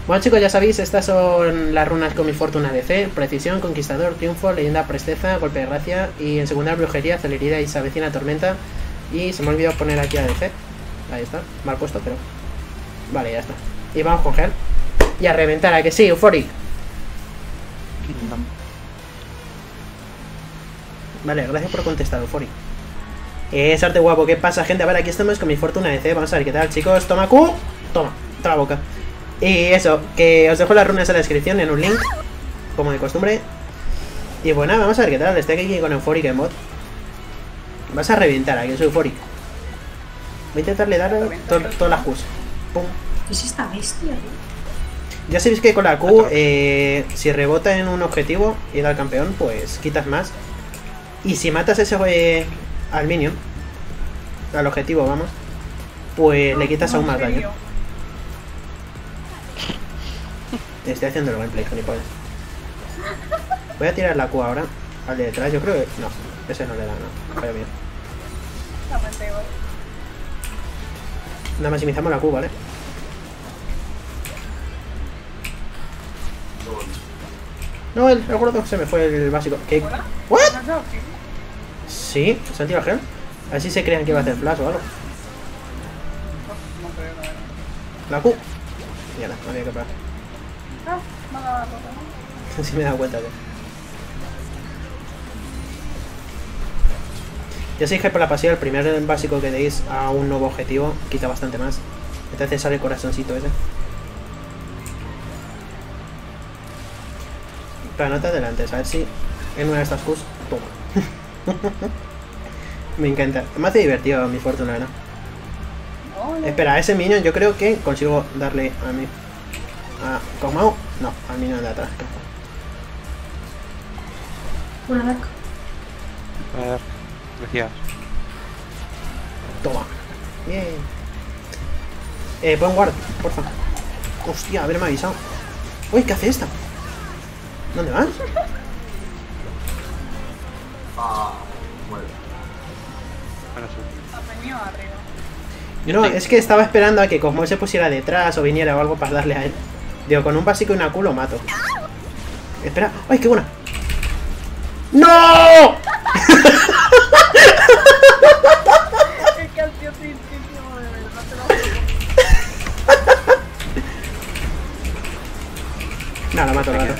Bueno chicos, ya sabéis, estas son las runas con mi fortuna DC: precisión, conquistador, triunfo, leyenda, presteza, golpe de gracia, y en secundaria brujería, celeridad y se avecina tormenta. Y se me ha olvidado poner aquí a DC. Ahí está, mal puesto, pero vale, ya está. Y vamos con gel y a reventar, a que sí, Euphoric. Vale, gracias por contestar, Euphoric. Es arte guapo, ¿qué pasa, gente? A ver, aquí estamos con mi fortuna DC. Vamos a ver qué tal, chicos. Toma Q, toma, toda la boca. Y eso, que os dejo las runas en la descripción en un link, como de costumbre. Y bueno, vamos a ver qué tal. Estoy aquí con Euphoric en mod. Vas a reventar, aquí soy Euphoric. Voy a intentarle dar todas las Qs. Pum. ¿Es esta bestia, tío? Ya sabéis que con la Q, si rebota en un objetivo y da al campeón, pues quitas más. Y si matas ese al minion, al objetivo, vamos, pues le quitas aún más daño. Estoy haciendo el gameplay, gilipollas. Voy a tirar la Q ahora al de detrás, yo creo que... No, ese no le da, no. Fallo mío. Nada, maximizamos la Q, ¿vale? No, el gordo se me fue el básico. ¿Qué? ¿What? Sí, se han tirado gel. A ver si se crean que va a hacer flash o algo. La Q. Ya no había que parar. Sí me he dado cuenta, tío. Ya sabéis que por la pasiva el primer básico que deis a un nuevo objetivo quita bastante más. Entonces sale el corazoncito ese. Pero no te adelantes, a ver si en una de estas Qs... Toma. Me encanta. Me hace divertido mi fortuna, ¿no? Espera, a ese minion yo creo que consigo darle a mí. ¿A Cosmao? No, al minion de atrás. Una dark. A ver, gracias. Toma. Bien. Pon guard, porfa. Hostia, haberme avisado. Uy, ¿qué hace esta? ¿Dónde vas? Bueno, Yo no, es que estaba esperando a que Cosmo se pusiera detrás o viniera o algo para darle a él. Digo, con un básico y una Q lo mato. Espera. ¡Ay, qué buena! ¡No! Es que al tío tristísimo, de verdad te lo No, lo mato, lo mato.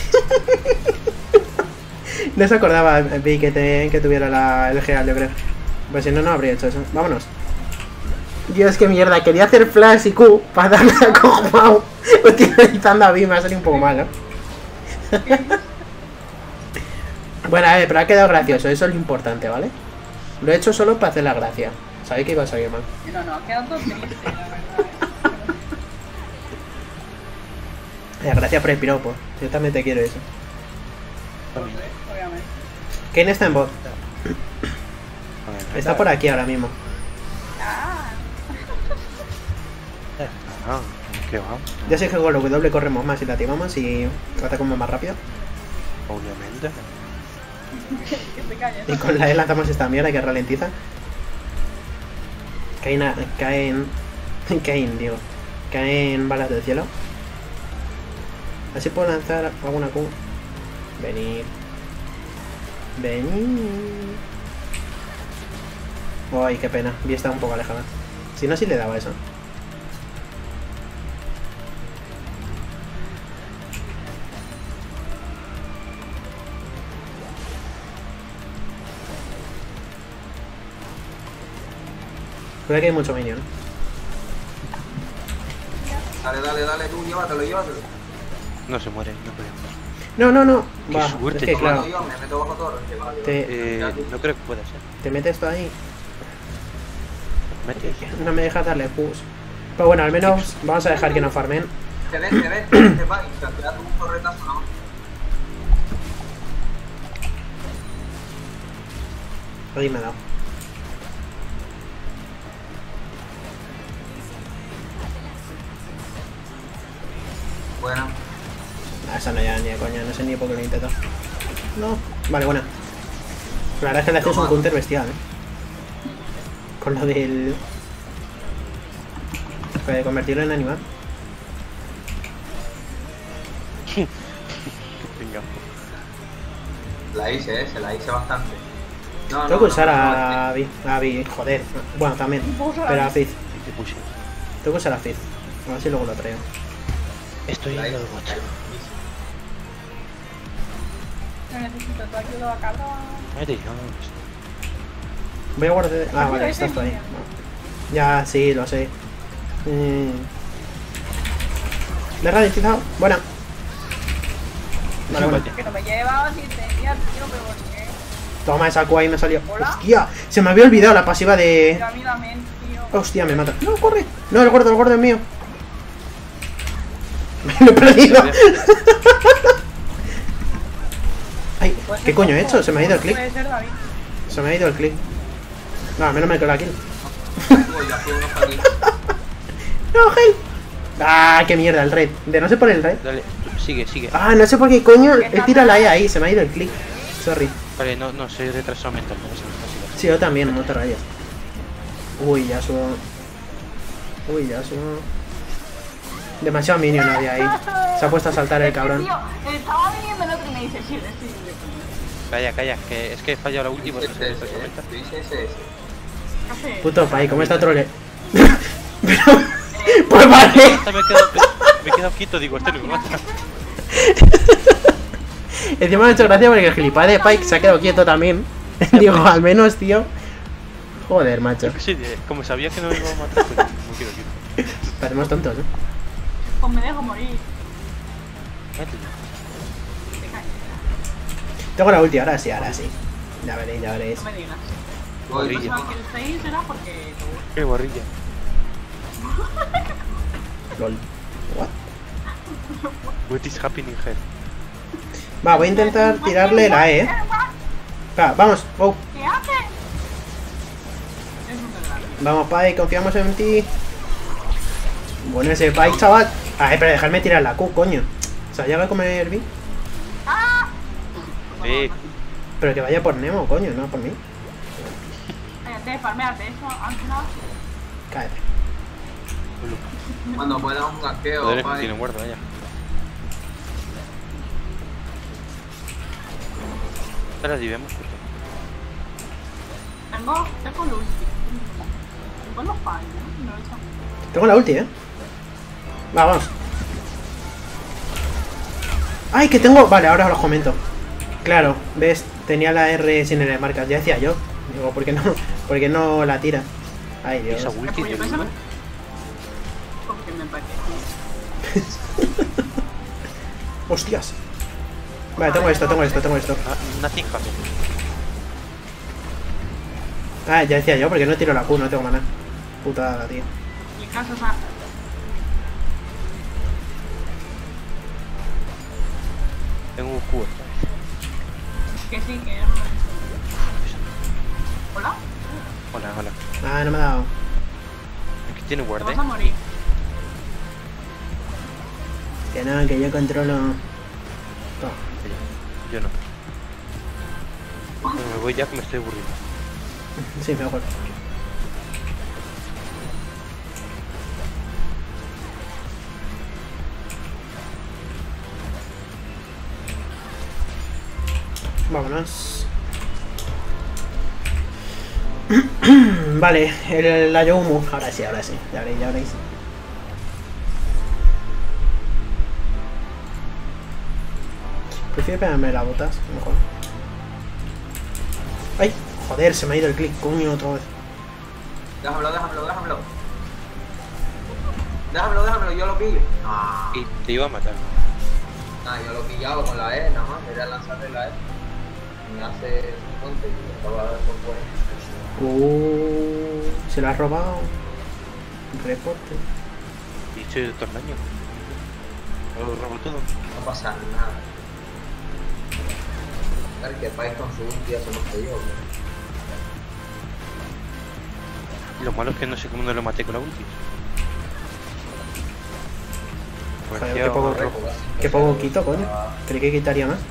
No se acordaba, Vi, que tuviera el Geal, yo creo. Pues si no, no habría hecho eso. Vámonos. Dios, qué mierda. Quería hacer flash y Q para darle a Cosmao. Utilizando a Vi, me ha salido un poco mal, ¿no? Bueno, a ver, pero ha quedado gracioso. Eso es lo importante, ¿vale? Lo he hecho solo para hacer la gracia. Sabéis que iba a salir mal. No, ha quedado triste, la verdad. Gracias por el piropo. Yo también te quiero eso. Obviamente. Kane está en bot. Está por aquí ahora mismo. ¿Qué va? Ya sé que con lo W corremos más y la activamos y atacamos más rápido. Obviamente. Que te calles. Y con la E lanzamos esta mierda que ralentiza. Caen balas del cielo. Así puedo lanzar alguna Q. Venid. Ay, qué pena. Vi está un poco alejada. Si no, sí le daba eso. Creo que hay mucho minion. Dale, tú, llévatelo. No se muere, no podemos. No. Qué Va, suerte, es que tío. claro. Me meto bajo torre. No creo que pueda ser. Te metes tú ahí. ¿Metes? No me dejas darle push. Pero bueno, al menos vamos a dejar que nos farmen. Te ven, te va y te das un torretazo, ¿no? Ahí me ha dado. Bueno. Esa no ya ni de coña, no sé ni por qué lo intento. No. Vale, buena. La verdad es que le haces un counter bestial, con lo del... de convertirlo en animal. Venga. La hice, se la hice bastante. No, Tengo que usar no, a Abby, joder. Bueno, también. Pero a Fizz. Y te puse. Tengo que usar a Fizz. A ver si luego lo traigo. Estoy La yendo hice. al bot. No necesito tu ayuda, cabrón. Mete, no. Voy a guardar. Ah, vale, Mira, estás ese tú ahí. niño. Ya, sí, lo sé. Le he ralentizado. Buena. Vale, bueno. Que no me llevaba si tenía, tío, pero ¿por qué? Toma esa Q ahí, me salió. Hola. Hostia, se me había olvidado la pasiva de. Mira, mira, men, tío. Hostia, me mata. No, corre. No, el gordo es mío. Me lo he perdido. Ay, Puede ¿qué ser coño he Coco, hecho? Se me ha ido el click. Puede ser David. Se me ha ido el click. No, menos me quedo la kill. Uy, ya fue uno aquí. No, help. Ah, qué mierda, el red. De no sé por el red. Dale, sigue, sigue. Ah, no sé por qué coño. He tirado la E ahí, se me ha ido el click. Sorry. Vale, no, soy retrasado mental. No sé, no sé. Sí, yo también, no te rayas. Uy, ya subo. Uy, ya subo. Demasiado minion había ahí. Se ha puesto a saltar el cabrón. Tío, estaba viendo el otro y me dice, sí. Calla, que es que he fallado la última. No sé, Ese, retraso mental. tú dices ese. ¿Qué hace? Puto Pai, ¿cómo está trole? Pero. Pues vale. Me he quedado quieto, digo, este no me mata. Encima me ha hecho gracia porque el gilipollas de Pike se ha quedado quieto también. Digo, al menos, tío. Joder, macho. Yo qué sé, como sabía que no me iba a matar, pues no quiero quieto. Parecemos tontos, ¿eh? Pues me dejo morir. Mete. Te caes. Tengo la ulti, ahora sí, ahora sí. Ya veréis, ya veréis. No me digas. Uy, Gorilla. Pensaba que el 6 era porque... Qué borrilla. LOL. What? What is happening here? Va, voy a intentar tirarle la E, ¿eh? Va, vamos, go. ¿Qué hace? Es un desgracia. Vamos, Pike, confiamos en ti. Bueno, ese Pike, chaval. Ay, pero dejadme tirar la Q, coño. ¿Se llega a comer B? Pero que vaya por Nemo, coño, no por mí. Cállate, farmeate eso, antes nada. Cállate. Cuando puedas un ganqueo, Joder, es que Pai. tiene muerto, vaya. Ahora sí vemos. Tengo el ulti. Tengo los fallos, ¿no? No lo he hecho. Tengo la ulti, ¿eh? Va, vamos. ¡Ay, que tengo! Vale, ahora os lo comento. Claro, ves, tenía la R sin el marcas, ya decía yo. Digo, ¿por qué no la tira? Ay, Dios. Esa ulti de Pésame. Luma. Porque me parece. ¡Hostias! Vale, tengo esto. Nothing happened. Ah, ya decía yo, porque no tiro la Q, no tengo maná. Putada, tío. Mi caso es a... Tengo un cubo. Que sí, que... ¿Hola? Hola. Ah, no me ha dado. Aquí tiene Te guardia. vas a morir. Que no, que yo controlo. Toma. Yo no. Bueno, me voy ya que me estoy aburriendo. Sí, mejor. Vámonos. Vale, la Youmu. Ahora sí. Ya veréis. Prefiero pegarme las botas, mejor. ¡Ay! Joder, se me ha ido el click, coño, otra vez. Déjamelo. Déjamelo, yo lo pillo. Ah, Y te iba a matar. yo lo pillaba con la E, nada más. Quería lanzarle la E. Me hace 50 y lo estaba por fuera. Se la has robado. Reporte. Dicho de tornaño. Lo robo todo. No pasa nada. A ver, que Pai con su ulti se nos cayó. Y lo malo es que no sé cómo no lo maté con la ulti. Pues Joder, ya, qué poco quito, coño. Creí que quitaría más.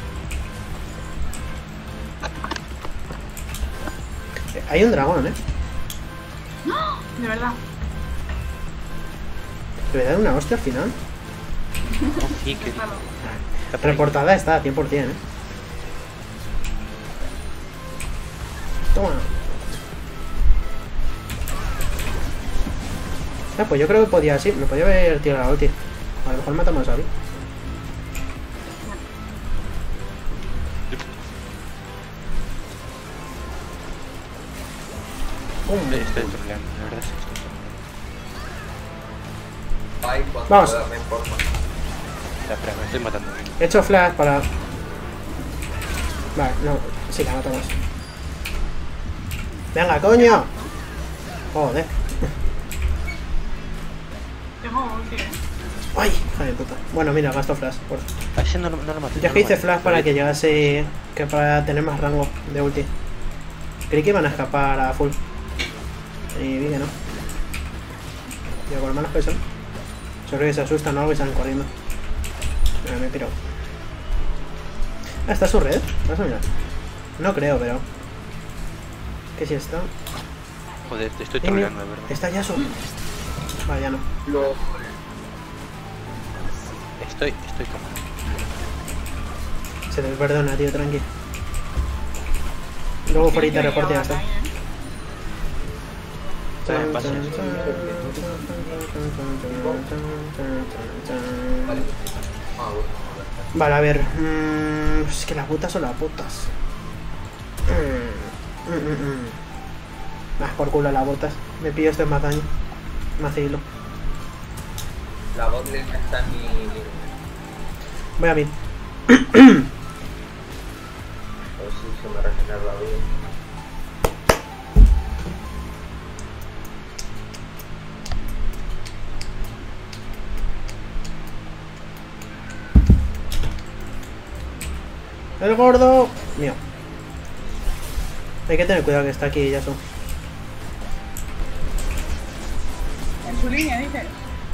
Hay un dragón, ¿eh? De verdad. ¿Le voy a dar una hostia al final? no, Níquel. Vamos. Está por ahí. Reportada está, 100%, Toma. Ah, pues yo creo que podía, sí, me podía haber tirado la ulti. A lo mejor matamos a Abby. Estoy troleando, la verdad es que estoy troleando. Ay, cuando Vamos. pueda, me importa. Espera, me estoy matando. He hecho flash para... Vale, no, sí, la matamos. ¡Venga, coño! Joder. Tengo ulti. ¡Ay! Hija de puta. Bueno, mira, gasto flash. Por... A ese no lo maté. Yo es que hice flash para que llegase... Que para tener más rango de ulti. Creí que iban a escapar a full. Y vi que no. Yo con malos que son. Seguro que se asustan o algo y salen corriendo. Me piro. Ah, está su red. Vas a mirar. No creo, pero... ¿Qué si está? Joder, te estoy troleando, de verdad. Está Yasuo. Vale, ya no. Estoy tomando. Se te perdona, tío, tranqui. Luego por ahí te reporte y ya está. Pasa. Vale. Vale, a ver. Es que las putas son las putas. Por culo las botas. Me pillo este más daño. Más hilo. La botlane está en mi... Voy a mid. A ver si se me regenera la vida. El gordo. Mío. Hay que tener cuidado que está aquí Yasuo. En su línea, dices.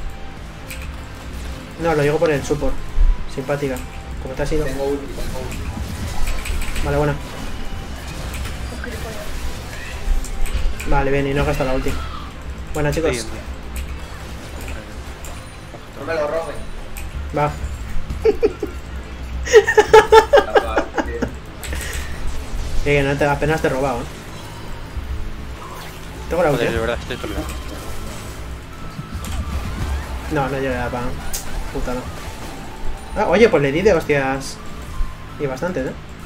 No, lo digo por el support. Simpática. ¿Cómo te has ido? Tengo ulti, tengo ulti. Vale, buena. Vale, bien, y no gasta la ulti. Buena, chicos. Estoy yendo. No me lo roben. Va. Que no te, apenas te he robado, Tengo la ulti. Joder, de verdad, estoy troleando. No, no llega para... Putada. Ah, oye, pues le di de hostias. Y bastantes,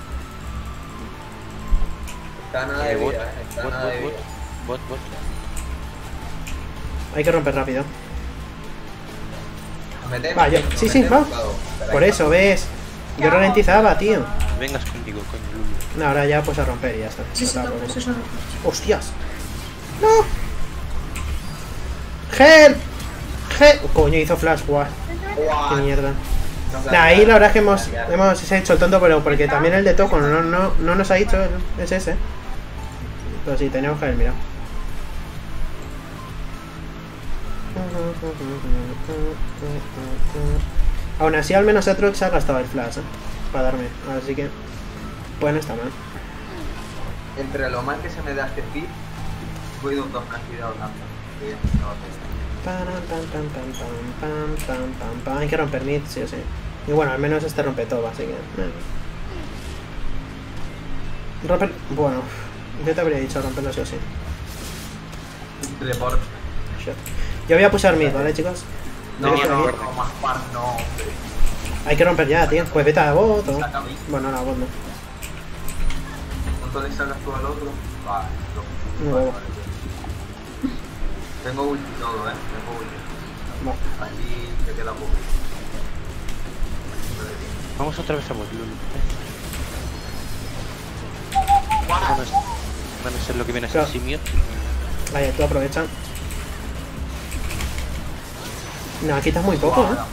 Está nada de Bot, vida, está nada de vida. bot. Hay que romper rápido. Metemos, Va, yo. nos Sí, sí, metemos, va. claro. Pero Por ahí eso, ¿ves? Yo ralentizaba, tío. Vengas conmigo, coño, Lulu. No, ahora ya pues a romper y ya está. Sí, sí, No, no, problema. eso son... ¡Hostias! ¡No! ¡Help! ¡Help! Coño, hizo flash, guau. está. ¡Qué Guau. mierda! Nos Nah, ahí la verdad es que hemos la hecho el tonto, pero porque también el de Toco no nos ha dicho es ese. Pero sí, tenemos que haber mirado. Aún así, al menos Atrox ha gastado el flash, para darme. Así que, pues no está mal. Entre lo mal que se me da este feed, voy de un dos flash y de hablando. Hay que romper mid, sí o sí. Y bueno, al menos este rompe todo, así que... Romper... Bueno, yo te habría dicho romperlo sí o sí. Report. Shit. Yo voy a pushar mid, ¿vale, chicos? No, Hay que no, romper. no, más par, no, hombre. Hay que romper ya, tío. Pues vete a bot o... Saca a mí. Bueno, no, a bot no. ¿Cuánto le sacas tú al otro? Vale, Un huevo. Tengo ulti y todo, tengo ulti. Va. Aquí se queda poco. Vamos otra vez a bot, Lulu. Van a ser lo que viene a ser Claro. simio. Vaya, tú aprovecha. No, quitas muy poco, ¿eh?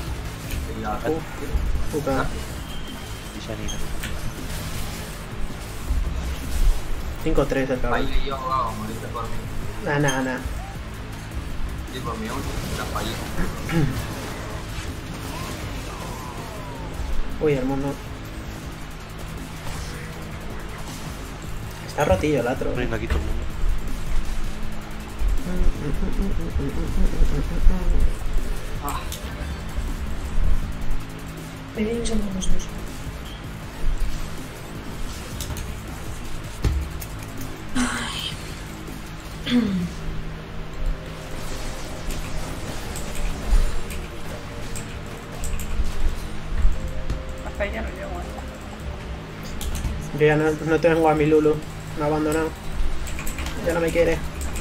Puta. Y se anida. 5-3 el cabrón. Fallé yo, moriste por mí. Nah. Sí, por mi ulti, la fallé. Uy, el mundo. Está rotillo el otro. Poniendo aquí todo el mundo. Pero que somos los dos. Hasta ahí ya no llego. Yo ya no tengo a mi Lulu. Me ha abandonado. Ya no me quiere.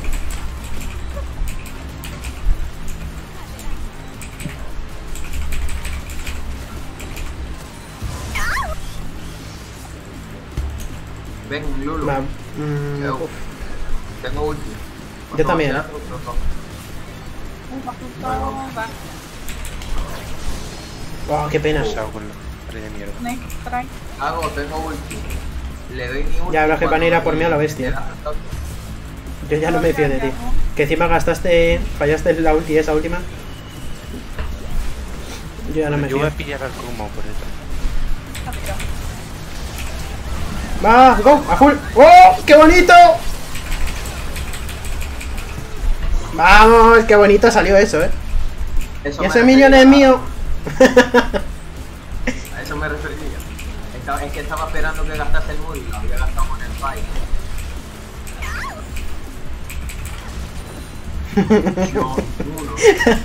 Ven, Lulu. Va, Yo. uf. Tengo ulti. Yo también, ¿eh? Oh, qué pena. Pesado con la pared de mierda. Next try. Hago, tengo ulti. Le doy mi ulti. Ya, los que van a ir a por mí a la cuando bestia. me da- Yo ya no me fío de ti. Que encima fallaste la ulti esa última. Yo ya no me Yo voy fío. a pillar al Kuma por detrás. ¡Va! ¡Go! ¡A full! ¡Oh! ¡Qué bonito! ¡Vamos! ¡Qué bonito salió eso, eh! Eso ¡Y me ese millón es refería. mío! A eso me refería. Es que estaba esperando que gastase el móvil, lo había gastado con el fight. No, uno.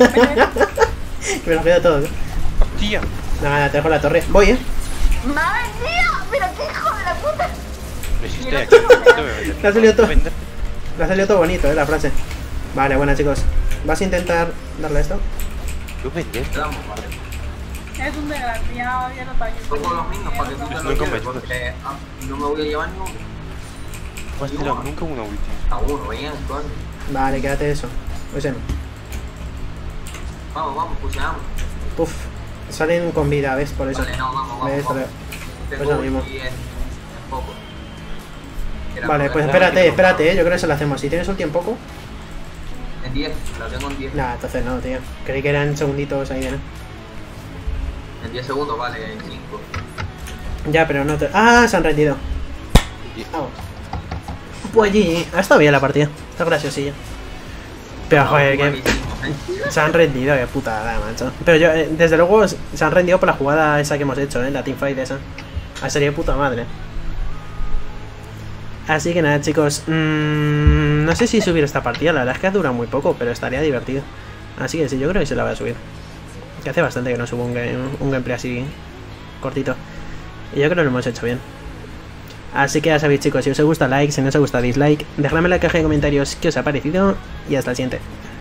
Me lo quedo todo, eh. ¡Hostia! Nada, te dejo la torre. Voy, eh. ¡Madre mía! ¡Pero qué hijo de la puta! Resiste aquí. Te voy a vender. Te ha salido todo. Vender. Le ha salido todo bonito, la frase. Vale, bueno, chicos. ¿Vas a intentar darle esto? Yo vender. Vamos, vale. Es un desgraciado, ya no te ayudo. Toco los mismos para que tú te No lo lleves, convences. porque no me voy a llevar ni uno. No has tirado nunca una ulti. A uno, bien, coño. Vale, quédate eso. Ese no. Vamos, puseamos. Puf. Salen con vida, ¿ves? Por eso. Vale, no, vamos. ¿Ves? Vamos. Pues Tengo lo mismo. ulti en poco. Vale, pues Espera, espérate, yo creo que se lo hacemos. Si tienes ulti en poco. En 10, la tengo en 10. Nah, entonces no, tío. Creí que eran segunditos ahí, ¿no? En 10 segundos, vale, en 5. Ya, pero no te... ¡Ah! Se han rendido. Vamos. Pues GG. Ha estado bien la partida. Está graciosillo. Pero joder, que... Se han rendido, qué putada, macho. Pero yo, desde luego, se han rendido por la jugada esa que hemos hecho, la teamfight esa. Ha sería puta madre. Así que nada, chicos. No sé si subir esta partida. La verdad es que ha durado muy poco, pero estaría divertido. Así que sí, yo creo que se la voy a subir. Que hace bastante que no subo un gameplay así cortito. Y yo creo que lo hemos hecho bien. Así que ya sabéis, chicos, si os gusta like, si no os gusta dislike, dejadme en la caja de comentarios qué os ha parecido y hasta el siguiente.